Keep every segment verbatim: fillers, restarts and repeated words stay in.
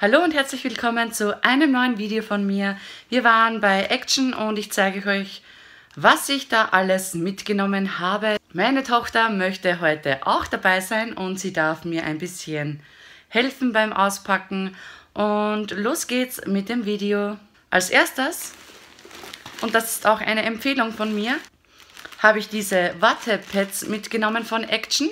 Hallo und herzlich willkommen zu einem neuen Video von mir. Wir waren bei Action und ich zeige euch, was ich da alles mitgenommen habe. Meine Tochter möchte heute auch dabei sein und sie darf mir ein bisschen helfen beim Auspacken. Und los geht's mit dem Video. Als erstes, und das ist auch eine Empfehlung von mir, habe ich diese Wattepads mitgenommen von Action.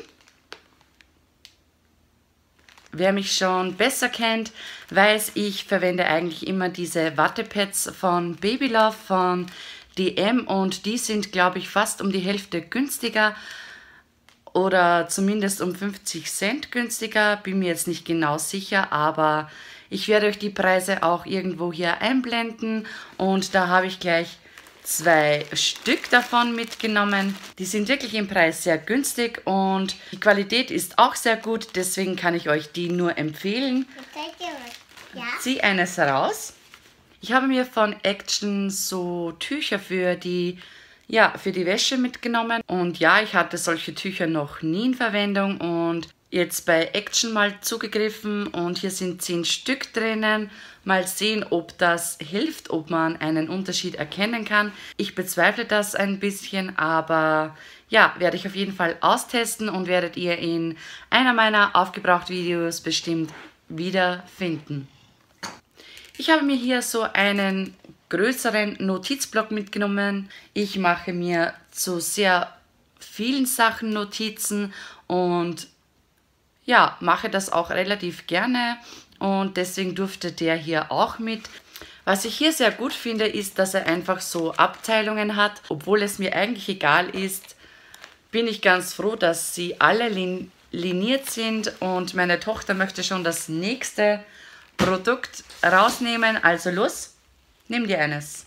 Wer mich schon besser kennt, weiß, ich verwende eigentlich immer diese Wattepads von Babylove von D M und die sind, glaube ich, fast um die Hälfte günstiger oder zumindest um fünfzig Cent günstiger. Bin mir jetzt nicht genau sicher, aber ich werde euch die Preise auch irgendwo hier einblenden und da habe ich gleich zwei Stück davon mitgenommen. Die sind wirklich im Preis sehr günstig und die Qualität ist auch sehr gut, deswegen kann ich euch die nur empfehlen. Ja. Zieh eines raus. Ich habe mir von Action so Tücher für die, ja, für die Wäsche mitgenommen und ja, ich hatte solche Tücher noch nie in Verwendung und jetzt bei Action mal zugegriffen und hier sind zehn Stück drinnen. Mal sehen, ob das hilft, ob man einen Unterschied erkennen kann. Ich bezweifle das ein bisschen, aber ja, werde ich auf jeden Fall austesten und werdet ihr in einer meiner Aufgebraucht-Videos bestimmt wiederfinden. Ich habe mir hier so einen größeren Notizblock mitgenommen. Ich mache mir zu sehr vielen Sachen Notizen und ja, mache das auch relativ gerne und deswegen durfte der hier auch mit. Was ich hier sehr gut finde, ist, dass er einfach so Abteilungen hat. Obwohl es mir eigentlich egal ist, bin ich ganz froh, dass sie alle lin liniert sind und meine Tochter möchte schon das nächste Produkt rausnehmen. Also los, nimm dir eines.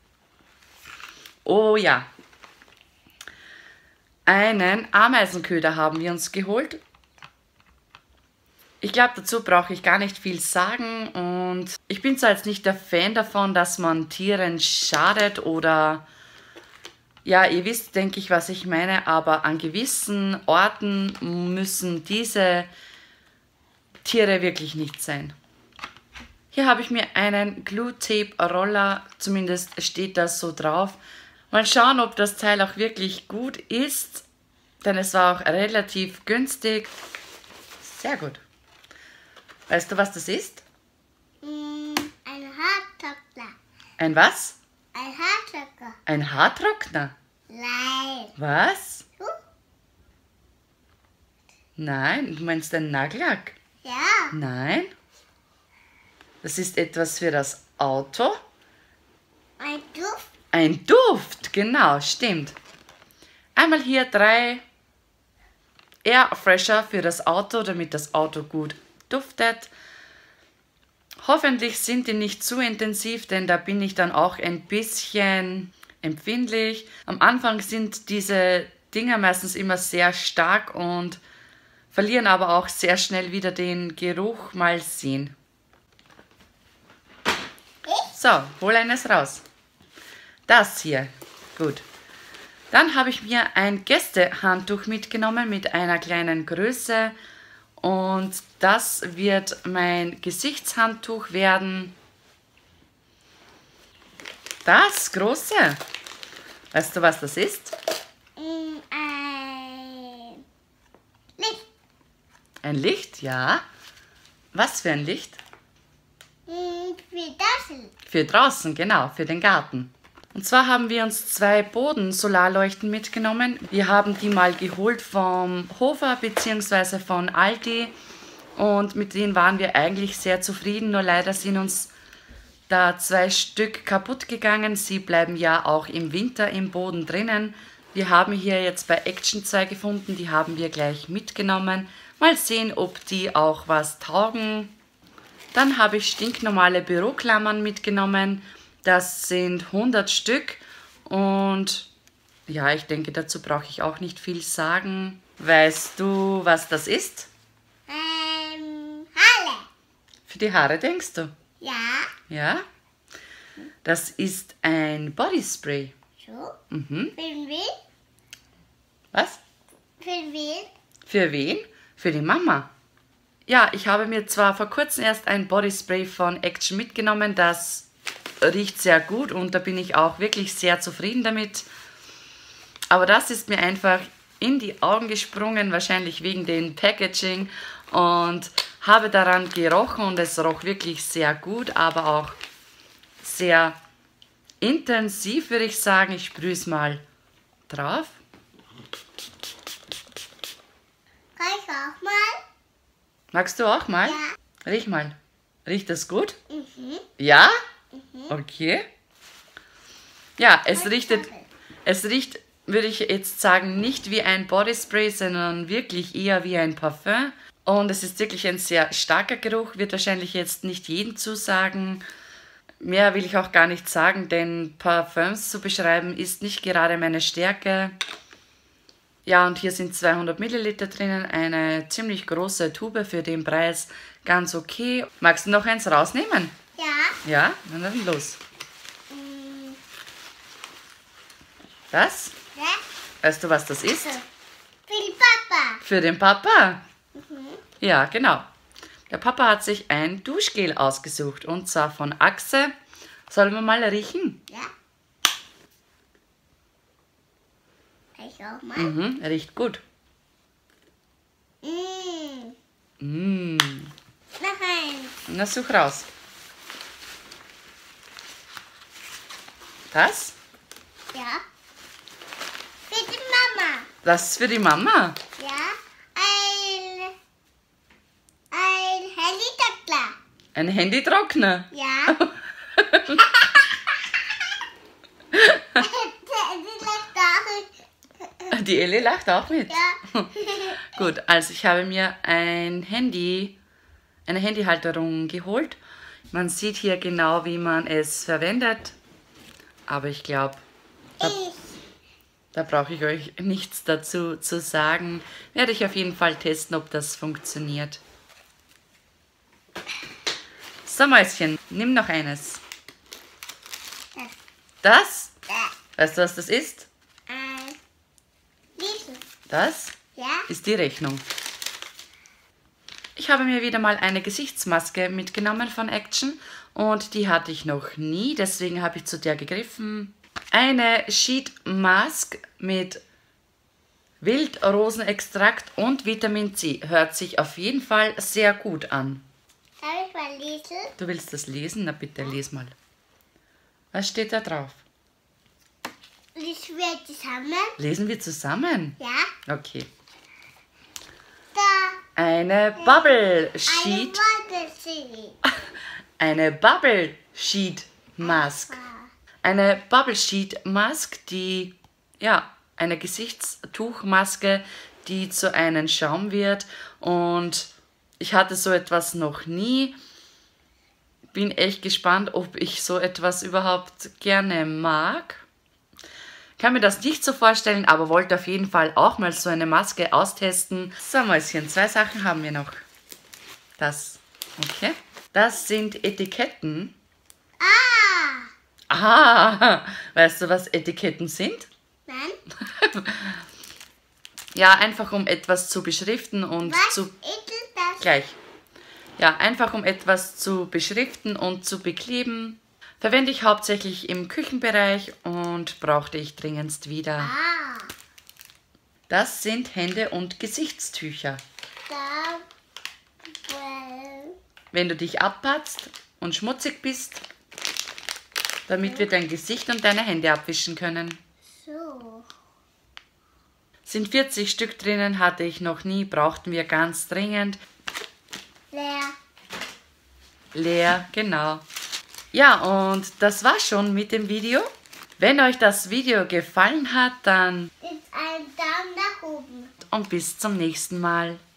Oh ja, einen Ameisenköder haben wir uns geholt. Ich glaube, dazu brauche ich gar nicht viel sagen und ich bin zwar jetzt nicht der Fan davon, dass man Tieren schadet oder, ja, ihr wisst, denke ich, was ich meine, aber an gewissen Orten müssen diese Tiere wirklich nicht sein. Hier habe ich mir einen Glue-Tape-Roller, zumindest steht das so drauf. Mal schauen, ob das Teil auch wirklich gut ist, denn es war auch relativ günstig. Sehr gut. Weißt du, was das ist? Mm, ein Haartrockner. Ein was? Ein Haartrockner. Ein Haartrockner? Nein. Was? Du? Nein, du meinst einen Nagellack? Ja. Nein. Das ist etwas für das Auto. Ein Duft. Ein Duft, genau, stimmt. Einmal hier drei Airfresher für das Auto, damit das Auto gut duftet. Hoffentlich sind die nicht zu intensiv, denn da bin ich dann auch ein bisschen empfindlich. Am Anfang sind diese Dinger meistens immer sehr stark und verlieren aber auch sehr schnell wieder den Geruch. Mal sehen. So, hol eines raus. Das hier. Gut. Dann habe ich mir ein Gästehandtuch mitgenommen mit einer kleinen Größe. Und das wird mein Gesichtshandtuch werden. Das große. Weißt du, was das ist? Mm, ein Licht. Ein Licht, ja. Was für ein Licht? Mm, für das. Für draußen, genau, für den Garten. Und zwar haben wir uns zwei Boden-Solarleuchten mitgenommen. Wir haben die mal geholt vom Hofer bzw. von Aldi und mit denen waren wir eigentlich sehr zufrieden, nur leider sind uns da zwei Stück kaputt gegangen. Sie bleiben ja auch im Winter im Boden drinnen. Wir haben hier jetzt bei Action zwei gefunden, die haben wir gleich mitgenommen. Mal sehen, ob die auch was taugen. Dann habe ich stinknormale Büroklammern mitgenommen. Das sind hundert Stück und ja, ich denke, dazu brauche ich auch nicht viel sagen. Weißt du, was das ist? Ähm, Halle. Für die Haare, denkst du? Ja. Ja? Das ist ein Bodyspray. So. Mhm. Für wen? Was? Für wen? Für wen? Für die Mama. Ja, ich habe mir zwar vor kurzem erst ein Bodyspray von Action mitgenommen, das riecht sehr gut und da bin ich auch wirklich sehr zufrieden damit. Aber das ist mir einfach in die Augen gesprungen, wahrscheinlich wegen dem Packaging, und habe daran gerochen und es roch wirklich sehr gut, aber auch sehr intensiv, würde ich sagen. Ich sprühe es mal drauf. Kann ich auch mal? Magst du auch mal? Ja. Riech mal. Riecht das gut? Mhm. Ja? Mhm. Okay. Ja, es Und riecht, Kaffee. es riecht, würde ich jetzt sagen, nicht wie ein Bodyspray, sondern wirklich eher wie ein Parfüm. Und es ist wirklich ein sehr starker Geruch, wird wahrscheinlich jetzt nicht jedem zusagen. Mehr will ich auch gar nicht sagen, denn Parfüms zu beschreiben ist nicht gerade meine Stärke. Ja, und hier sind zweihundert Milliliter drinnen, eine ziemlich große Tube für den Preis, ganz okay. Magst du noch eins rausnehmen? Ja. Ja, dann los. Mm, Das? ja. Weißt du, was das ist? So. Für die Papa. Für den Papa. Mhm. Ja, genau. Der Papa hat sich ein Duschgel ausgesucht und zwar von Axe. Sollen wir mal riechen? Ja. Kann ich auch mal? Mhm, riecht gut. Mm. Mm. Noch eins. Na, such raus. Das? Ja. Für die Mama. Das ist für die Mama. Ja. Ein. Ein Helikopter. Ein Handytrockner. Ja. Die Ellie lacht auch mit. Ja. Gut, also ich habe mir ein Handy, eine Handyhalterung geholt. Man sieht hier genau, wie man es verwendet. Aber ich glaube, da, Ich. da brauche ich euch nichts dazu zu sagen. Werde ich auf jeden Fall testen, ob das funktioniert. So, Mäuschen, nimm noch eines. Das? Ja. Weißt du, was das ist? Ein. Riesen. Das Ja. ist die Rechnung. Ich habe mir wieder mal eine Gesichtsmaske mitgenommen von Action und die hatte ich noch nie, deswegen habe ich zu der gegriffen. Eine Sheet Mask mit Wildrosenextrakt und Vitamin C. Hört sich auf jeden Fall sehr gut an. Darf ich mal lesen? Du willst das lesen? Na bitte, les mal. Was steht da drauf? Lesen wir zusammen? Lesen wir zusammen? Ja. Okay. Da. Eine Bubble Eine Sheet. Wolke. Eine Bubble Sheet Mask. Eine Bubble Sheet Mask, die, ja, eine Gesichtstuchmaske, die zu einem Schaum wird. Und ich hatte so etwas noch nie. Bin echt gespannt, ob ich so etwas überhaupt gerne mag. Kann mir das nicht so vorstellen, aber wollte auf jeden Fall auch mal so eine Maske austesten. So, Mäuschen, zwei Sachen haben wir noch. Das, okay. Das sind Etiketten. Ah. Ah, weißt du, was Etiketten sind? Nein. Ja, einfach um etwas zu beschriften und Was zu... ist das? Gleich. Ja, einfach um etwas zu beschriften und zu bekleben. Verwende ich hauptsächlich im Küchenbereich und brauchte ich dringendst wieder. Ah. Das sind Hände- und Gesichtstücher. Da. Well. Wenn du dich abpatzt und schmutzig bist, damit wir dein Gesicht und deine Hände abwischen können. So. Sind vierzig Stück drinnen, hatte ich noch nie, brauchten wir ganz dringend. Leer. Leer, genau. Ja, und das war schon mit dem Video. Wenn euch das Video gefallen hat, dann Ist ein Daumen nach oben. und bis zum nächsten Mal.